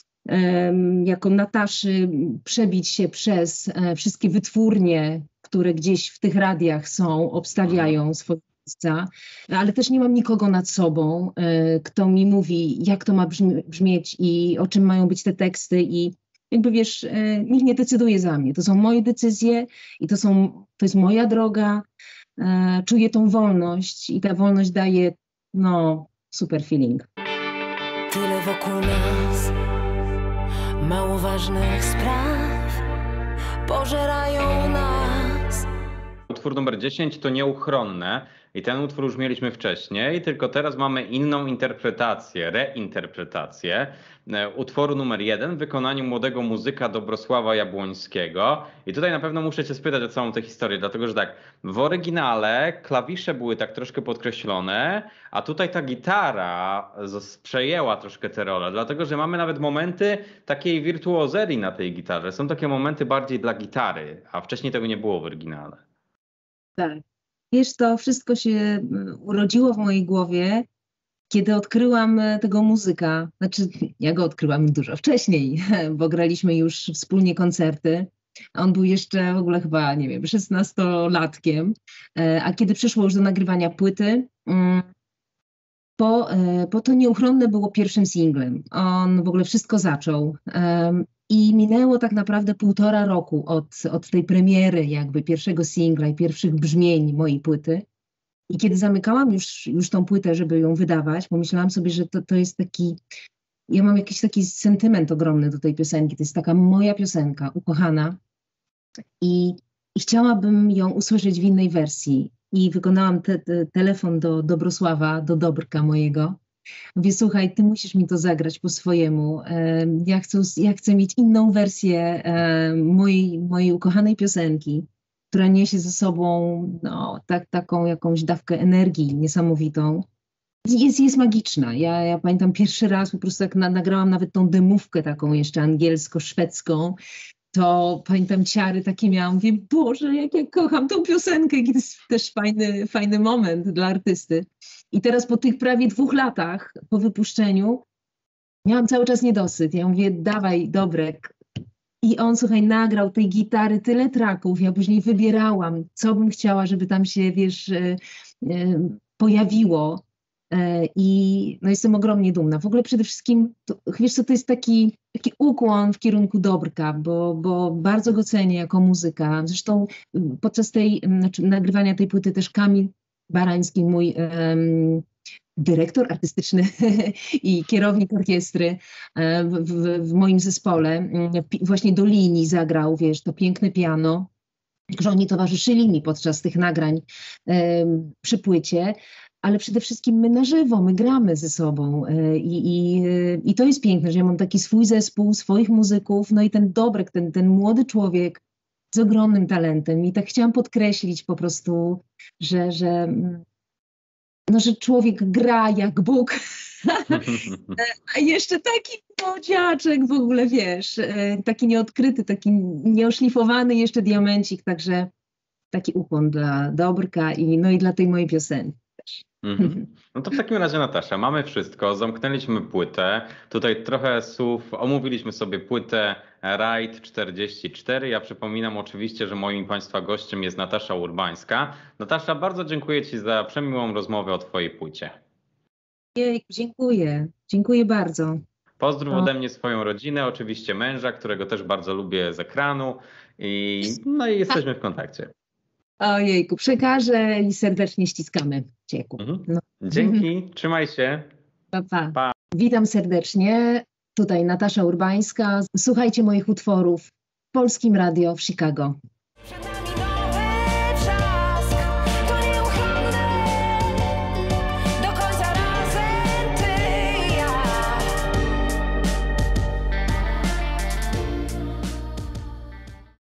em, jako Nataszy przebić się przez e, wszystkie wytwórnie, które gdzieś w tych radiach są, obstawiają swoje miejsca, ale też nie mam nikogo nad sobą, e, kto mi mówi, jak to ma brzmi- brzmieć i o czym mają być te teksty i jakby wiesz, e, nikt nie decyduje za mnie. To są moje decyzje i to są, to jest moja droga. E, Czuję tą wolność i ta wolność daje, no, super feeling. Tyle wokół nas, mało ważnych spraw pożerają nas. Utwór numer dziesięć to Nieuchronne i ten utwór już mieliśmy wcześniej, tylko teraz mamy inną interpretację, reinterpretację e, utworu numer jeden w wykonaniu młodego muzyka Dobrosława Jabłońskiego. I tutaj na pewno muszę cię spytać o całą tę historię, dlatego że tak, w oryginale klawisze były tak troszkę podkreślone, a tutaj ta gitara zos- przejęła troszkę tę rolę, dlatego że mamy nawet momenty takiej wirtuozerii na tej gitarze. Są takie momenty bardziej dla gitary, a wcześniej tego nie było w oryginale. Tak. Wiesz, to wszystko się mm, urodziło w mojej głowie, kiedy odkryłam e, tego muzyka. Znaczy, ja go odkryłam dużo wcześniej, bo graliśmy już wspólnie koncerty. A on był jeszcze w ogóle chyba, nie wiem, szesnastolatkiem. E, A kiedy przyszło już do nagrywania płyty, mm, po, e, po to Nieuchronne było pierwszym singlem. On w ogóle wszystko zaczął. Em, I minęło tak naprawdę półtora roku od, od tej premiery jakby pierwszego singla i pierwszych brzmień mojej płyty. I kiedy zamykałam już, już tą płytę, żeby ją wydawać, pomyślałam sobie, że to, to jest taki, ja mam jakiś taki sentyment ogromny do tej piosenki. To jest taka moja piosenka, ukochana. I, i chciałabym ją usłyszeć w innej wersji. I wykonałam te, te, telefon do Dobrosława, do Dobrka mojego. Mówię, słuchaj, ty musisz mi to zagrać po swojemu. Em, Ja chcę, ja chcę mieć inną wersję em, mojej, mojej ukochanej piosenki, która niesie ze sobą no, tak, taką jakąś dawkę energii niesamowitą. Jest, jest magiczna. Ja, ja pamiętam pierwszy raz po prostu jak na, nagrałam nawet tą demówkę taką jeszcze angielsko-szwedzką, to pamiętam ciary takie miałam, mówię, Boże, jak ja kocham tą piosenkę, i to jest też fajny, fajny moment dla artysty. I teraz po tych prawie dwóch latach po wypuszczeniu miałam cały czas niedosyt. Ja mówię, dawaj, Dobrek. I on, słuchaj, nagrał tej gitary tyle traków. Ja później wybierałam, co bym chciała, żeby tam się, wiesz, e, e, pojawiło. E, I no, jestem ogromnie dumna. W ogóle przede wszystkim, to, wiesz co, to jest taki, taki ukłon w kierunku Dobrka, bo, bo bardzo go cenię jako muzyka. Zresztą podczas tej, znaczy, nagrywania tej płyty też Kamil Barański, mój em, dyrektor artystyczny i kierownik orkiestry e, w, w, w moim zespole. Mm, pi- Właśnie do linii zagrał, wiesz, to piękne piano, że oni towarzyszyli mi podczas tych nagrań em, przy płycie, ale przede wszystkim my na żywo, my gramy ze sobą e, i, i, e, i to jest piękne, że ja mam taki swój zespół, swoich muzyków, no i ten Dobrek, ten, ten młody człowiek z ogromnym talentem i tak chciałam podkreślić po prostu, że, że, mm, no, że człowiek gra jak Bóg, a jeszcze taki młodziaczek w ogóle, wiesz, e, taki nieodkryty, taki nieoszlifowany jeszcze diamencik, także taki ukłon dla Dobrka i, no i dla tej mojej piosenki też. Mhm. No to w takim razie, Natasza, mamy wszystko, zamknęliśmy płytę. Tutaj trochę słów, omówiliśmy sobie płytę Ride czterdzieści cztery. Ja przypominam oczywiście, że moim Państwa gościem jest Natasza Urbańska. Natasza, bardzo dziękuję Ci za przemiłą rozmowę o Twojej płycie. Jej, dziękuję, dziękuję bardzo. Pozdrów No. ode mnie swoją rodzinę, oczywiście męża, którego też bardzo lubię z ekranu. I, no i jesteśmy w kontakcie. Ojejku, przekażę i serdecznie ściskamy Cieku. Mhm. No, Dzięki, trzymaj się. pa, pa. Pa. Witam serdecznie, tutaj Natasza Urbańska. Słuchajcie moich utworów w Polskim Radio w Chicago.